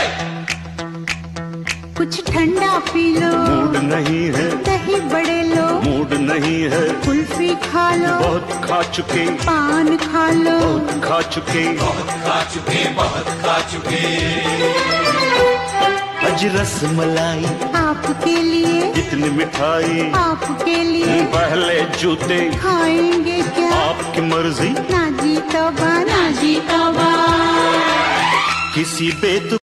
कुछ ठंडा P low, mood नहीं है। दही बड़े लो, मूड नहीं है। कुल्फी खा लो, बहुत खा चुके। पान खा लो, बहुत खा चुके। बहुत खा चुके, बहुत खा चुके। अज रस मलाई आपके लिए, इतनी मिठाई आपके लिए, पहले जूते खाएंगे क्या? आपकी मर्जी। ना जी तौबा, ना जी तौबा। किसी बेतु